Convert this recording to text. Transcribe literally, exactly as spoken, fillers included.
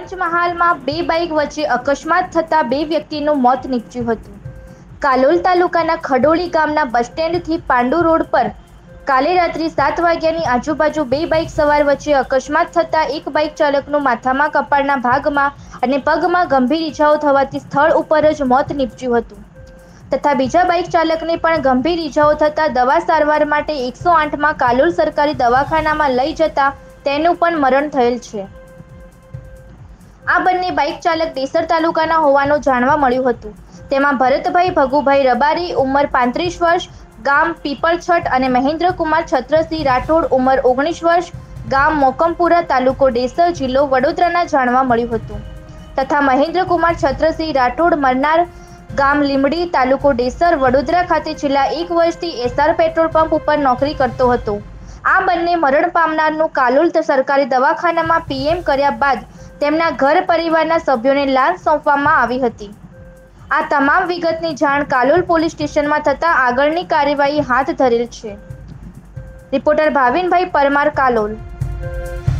પંચમહાલમાં બે બાઇક વચ્ચે અકસ્માત થતાં બે વ્યક્તિનું મોત નીપજ્યું હતું. કાલોલ તાલુકાના ખડોળી ગામના બસ સ્ટેન્ડથી પાંડુ રોડ પર કાલે રાત્રે સાત વાગ્યાની આજુબાજુ બે બાઇક સવાર વચ્ચે અકસ્માત થતાં એક બાઇક ચાલકનું માથામાં, કપાળના ભાગમાં અને પગમાં ગંભીર ઈજાઓ થવાથી સ્થળ ઉપર જ મોત નીપજ્યું હતું તથા બીજા બાઇક ચાલકને પણ ગંભીર ઈજાઓ થતાં દવા સારવાર માટે એકસો આઠમાં કાલોલ સરકારી દવાખાનામાં લઈ જતા તેનું પણ મરણ થયેલ છે. આ બંને બાઇક ચાલક ડેસર તાલુકાના હોવાનું જાણવા મળ્યું હતું. તેમાં ભરતભાઈ ભગુભાઈ રબારી ઉંમર પાંત્રીસ વર્ષ, ગામ પીપળછટ અને મહેન્દ્રકુમાર છત્રસિંહ રાઠોડ ઉંમર ઓગણીસ વર્ષ, ગામ મોકમપુરા, તાલુકો ડેસર, જિલ્લો વડોદરાના જાણવા મળ્યું હતું તથા મહેન્દ્રકુમાર છત્રસિંહ રાઠોડ મરનાર ગામ લીમડી, તાલુકો ડેસર, વડોદરા ખાતે છેલ્લા એક વર્ષથી એસઆર પેટ્રોલ પંપ ઉપર નોકરી કરતો હતો. આ બંને મરણ પામનારનું કાલોલ સરકારી દવાખાનામાં પીએમ કર્યા બાદ તેમના ઘર પરિવારના સભ્યોને લાશ સોંપવામાં આવી હતી. આ તમામ વિગતની જાણ કાલોલ પોલીસ સ્ટેશનમાં થતાં આગળની કાર્યવાહી હાથ ધરેલ છે. રિપોર્ટર ભાવિનભાઈ પરમાર, કાલોલ.